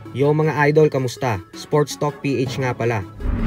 Yo mga idol, kamusta? SportsTalk PH nga pala.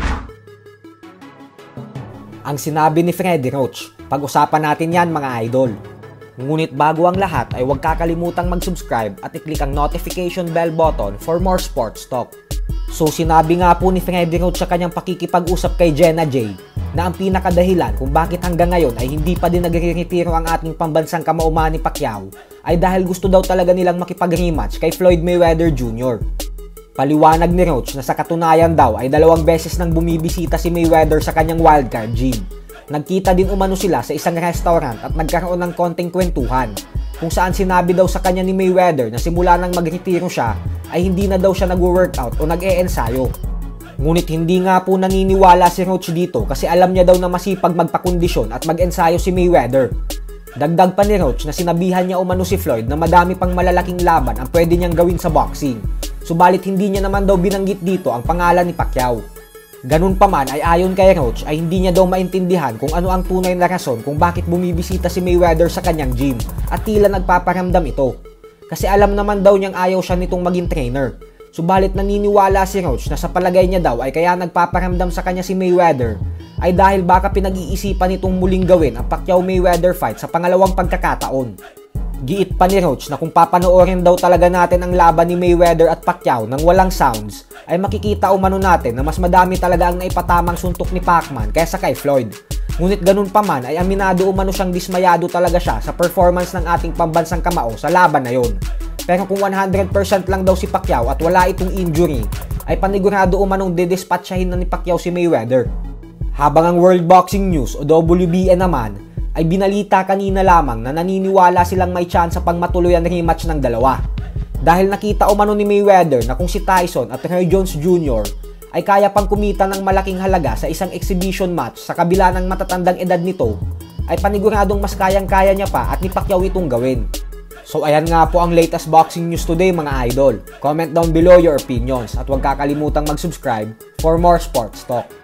Ang sinabi ni Freddie Roach, pag-usapan natin yan mga idol. Ngunit bago ang lahat ay huwag kakalimutang mag-subscribe at i-click ang notification bell button for more sports talk. So sinabi nga po ni Freddie Roach sa kanyang pakikipag-usap kay Jenna J na ang pinakadahilan kung bakit hanggang ngayon ay hindi pa din nagre-retiro ang ating pambansang kamao Manny Pacquiao ay dahil gusto daw talaga nilang makipag-rematch kay Floyd Mayweather Jr. Paliwanag ni Roach na sa katunayan daw ay 2 beses nang bumibisita si Mayweather sa kanyang wildcard gym. Nagkita din umano sila sa isang restaurant at nagkaroon ng konting kwentuhan kung saan sinabi daw sa kanya ni Mayweather na simula nang magretiro siya ay hindi na daw siya nag-workout o nag-e-ensayo. Ngunit hindi nga po naniniwala si Roach dito kasi alam niya daw na masipag magpakondisyon at mag-ensayo si Mayweather. Dagdag pa ni Roach na sinabihan niya umano si Floyd na madami pang malalaking laban ang pwede niyang gawin sa boxing. Subalit hindi niya naman daw binanggit dito ang pangalan ni Pacquiao. Ganun pa man ay ayon kay Roach ay hindi niya daw maintindihan kung ano ang tunay na rason kung bakit bumibisita si Mayweather sa kanyang gym at tila nagpaparamdam ito. Kasi alam naman daw niyang ayaw siya nitong maging trainer. Subalit naniniwala si Roach na sa palagay niya daw ay kaya nagpaparamdam sa kanya si Mayweather ay dahil baka pinag-iisipan nitong muling gawin ang Pacquiao-Mayweather fight sa pangalawang pagkakataon. Giit pa ni Roach na kung papanoorin daw talaga natin ang laban ni Mayweather at Pacquiao nang walang sounds ay makikita umano natin na mas madami talaga ang naipatamang suntok ni Pacman kaysa kay Floyd. Ngunit ganun pa man ay aminado umano siyang dismayado talaga siya sa performance ng ating pambansang kamao sa laban na yon. Pero kung 100% lang daw si Pacquiao at wala itong injury, ay panigurado umanong dedispatchahin na ni Pacquiao si Mayweather. Habang ang World Boxing News o WBA naman, ay binalita kanina lamang na naniniwala silang may chance sa pangmatuluyan rematch ng dalawa. Dahil nakita umano ni Mayweather na kung si Tyson at Freddie Roach Jr. ay kaya pang kumita ng malaking halaga sa isang exhibition match sa kabila ng matatandang edad nito, ay paniguradong mas kayang-kaya niya pa at ni Pacquiao itong gawin. So ayan nga po ang latest boxing news today mga idol. Comment down below your opinions at huwag kakalimutang mag-subscribe for more sports talk.